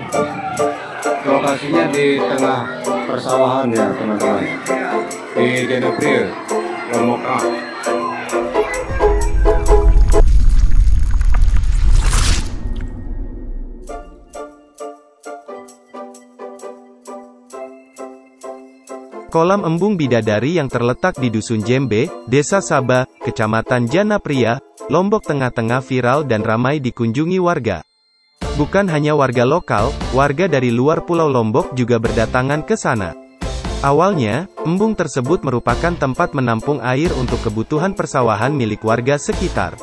Lokasinya di tengah persawahan ya teman-teman, di Janapria, Lombok Tengah. Kolam embung bidadari yang terletak di Dusun Jembe, Desa Saba, Kecamatan Janapria, Lombok Tengah viral dan ramai dikunjungi warga. Bukan hanya warga lokal, warga dari luar Pulau Lombok juga berdatangan ke sana. Awalnya, embung tersebut merupakan tempat menampung air untuk kebutuhan persawahan milik warga sekitar.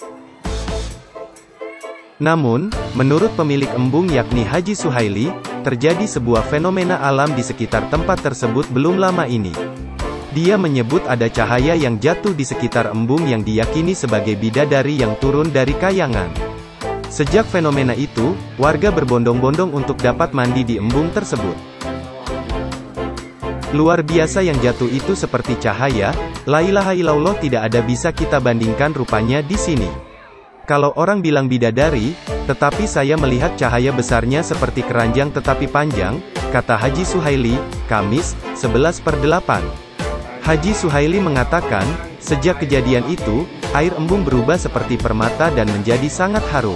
Namun, menurut pemilik embung yakni Haji Suhaili, terjadi sebuah fenomena alam di sekitar tempat tersebut belum lama ini. Dia menyebut ada cahaya yang jatuh di sekitar embung yang diyakini sebagai bidadari yang turun dari kayangan. Sejak fenomena itu, warga berbondong-bondong untuk dapat mandi di embung tersebut. Luar biasa yang jatuh itu seperti cahaya, la ilaha illallah, tidak ada bisa kita bandingkan rupanya di sini. Kalau orang bilang bidadari, tetapi saya melihat cahaya besarnya seperti keranjang tetapi panjang, kata Haji Suhaili, Kamis, 11/8. Haji Suhaili mengatakan, sejak kejadian itu, air embung berubah seperti permata dan menjadi sangat harum.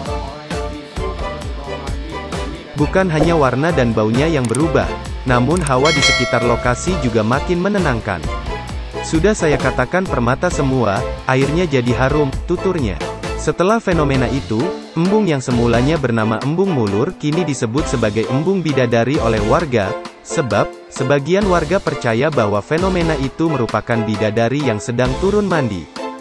Bukan hanya warna dan baunya yang berubah, namun hawa di sekitar lokasi juga makin menenangkan. Sudah saya katakan permata semua, airnya jadi harum, tuturnya. Setelah fenomena itu, embung yang semulanya bernama Embung Mulur kini disebut sebagai Embung Bidadari oleh warga, sebab sebagian warga percaya bahwa fenomena itu merupakan bidadari yang sedang turun mandi.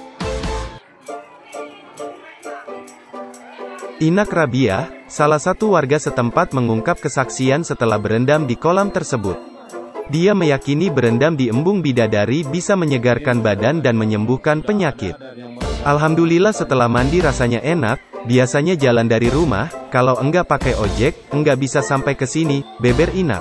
Inak Rabiah, salah satu warga setempat mengungkap kesaksian setelah berendam di kolam tersebut. Dia meyakini berendam di embung bidadari bisa menyegarkan badan dan menyembuhkan penyakit. Alhamdulillah setelah mandi rasanya enak, biasanya jalan dari rumah, kalau enggak pakai ojek, enggak bisa sampai ke sini, beber Inak.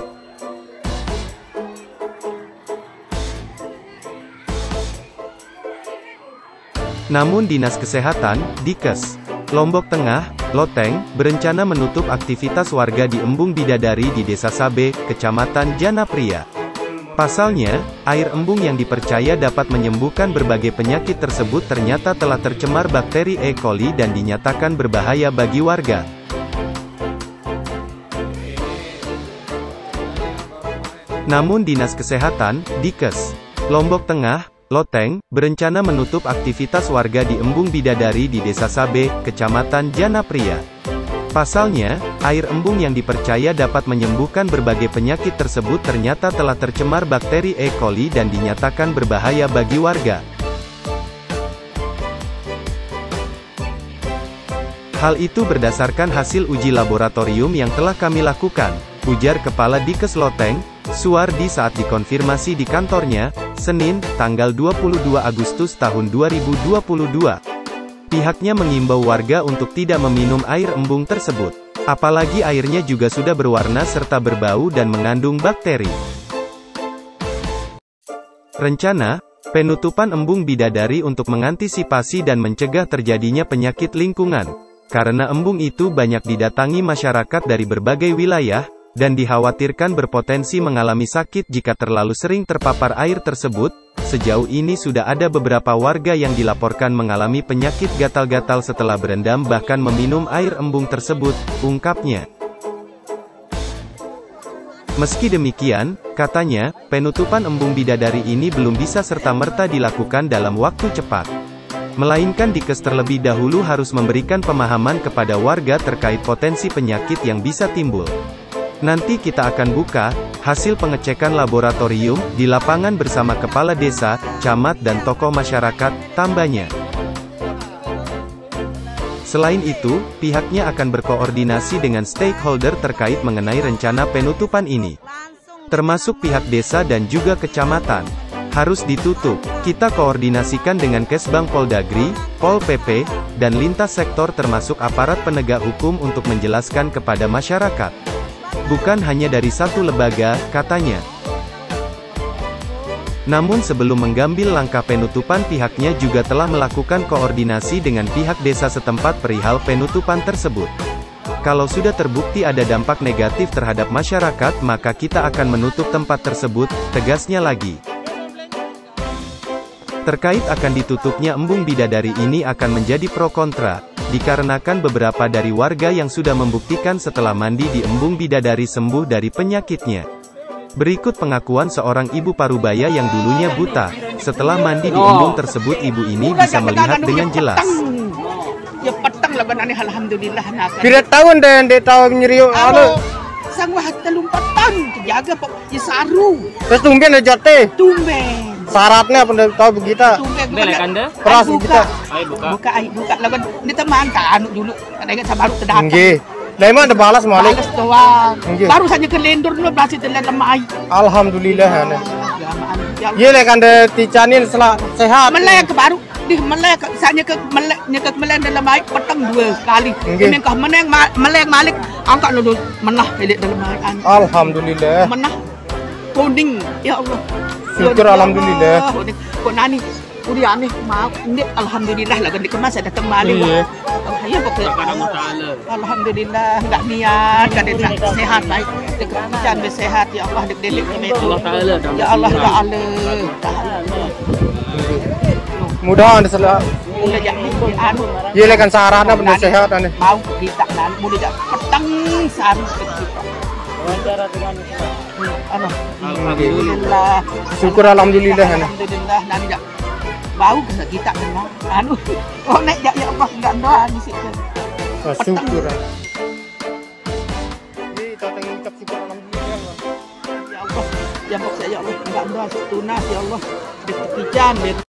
Namun Dinas Kesehatan, Dikes, Lombok Tengah, Loteng, berencana menutup aktivitas warga di embung bidadari di Desa Sabe, Kecamatan Janapria. Pasalnya, air embung yang dipercaya dapat menyembuhkan berbagai penyakit tersebut ternyata telah tercemar bakteri E. coli dan dinyatakan berbahaya bagi warga. Namun Dinas Kesehatan, Dikes, Lombok Tengah, Loteng, berencana menutup aktivitas warga di embung bidadari di Desa Sabe, Kecamatan Janapria. Pasalnya, air embung yang dipercaya dapat menyembuhkan berbagai penyakit tersebut ternyata telah tercemar bakteri E. coli dan dinyatakan berbahaya bagi warga. Hal itu berdasarkan hasil uji laboratorium yang telah kami lakukan, ujar Kepala Dikes Loteng, Suwardi saat dikonfirmasi di kantornya, Senin, tanggal 22 Agustus tahun 2022. Pihaknya mengimbau warga untuk tidak meminum air embung tersebut. Apalagi airnya juga sudah berwarna serta berbau dan mengandung bakteri. Rencana penutupan embung bidadari untuk mengantisipasi dan mencegah terjadinya penyakit lingkungan. Karena embung itu banyak didatangi masyarakat dari berbagai wilayah, dan dikhawatirkan berpotensi mengalami sakit jika terlalu sering terpapar air tersebut. Sejauh ini sudah ada beberapa warga yang dilaporkan mengalami penyakit gatal-gatal setelah berendam bahkan meminum air embung tersebut, ungkapnya. Meski demikian, katanya, penutupan embung bidadari ini belum bisa serta-merta dilakukan dalam waktu cepat. Melainkan Dikes terlebih dahulu harus memberikan pemahaman kepada warga terkait potensi penyakit yang bisa timbul. Nanti kita akan buka hasil pengecekan laboratorium di lapangan bersama kepala desa, camat dan tokoh masyarakat, tambahnya. Selain itu, pihaknya akan berkoordinasi dengan stakeholder terkait mengenai rencana penutupan ini. Termasuk pihak desa dan juga kecamatan. Harus ditutup. Kita koordinasikan dengan Kesbang Poldagri, Pol PP, dan lintas sektor termasuk aparat penegak hukum untuk menjelaskan kepada masyarakat. Bukan hanya dari satu lembaga, katanya. Namun sebelum mengambil langkah penutupan pihaknya juga telah melakukan koordinasi dengan pihak desa setempat perihal penutupan tersebut. Kalau sudah terbukti ada dampak negatif terhadap masyarakat, maka kita akan menutup tempat tersebut, tegasnya lagi. Terkait akan ditutupnya embung bidadari ini akan menjadi pro kontra, dikarenakan beberapa dari warga yang sudah membuktikan setelah mandi di embung bidadari sembuh dari penyakitnya. Berikut pengakuan seorang ibu parubaya yang dulunya buta. Setelah mandi di embung tersebut, ibu ini bisa melihat dengan jelas. Ya petang lah banane alhamdulillah nak. Pira tahun dia tahu nyeriu anu. Sanggup telung petang jaga pok ya saru. Terus tumben aja teh. Tumben. Syaratnya pun tahu begitu. Tumben. Belakanda. Peras kita. Buka lawan ni teman kan anu dulu. Ada ingat sama baru terdatang. Nggih. Lah emang ada balas malik. Balas doang. Nggih. Baru saja ke lendur dulu berhasil telan lemai. Alhamdulillah ana. Ya Ye lek kan dicanin sehat. melek ke baru di melek misalnya ke melek dalam air petang 2 kali. Ini kah melek malik angkat lu menah pelik dalam air. Alhamdulillah. Menah kuning ya Allah. Syukur alhamdulillah. Kok nani udah aneh mau ini alhamdulillah lah dikemas ada datang balik. Ya pokoknya alhamdulillah enggak niat kan sehat baik dekat sehat ya Allah dek Allah taala ya Allah taala Mudah-mudahan salah. udah jadi anu Ye lek kan syaratnya bener sehat ane. mau kita nan mudah jadi petang saru kita anu alhamdulillah Syukur alhamdulillah ane. alhamdulillah nan jak bau kita memang anu oh nek ya Allah enggak doa di situ Syukur. Ye kita ngucap syukur alhamdulillah. ya Allah ya Allah enggak doa tunas ya Allah dikican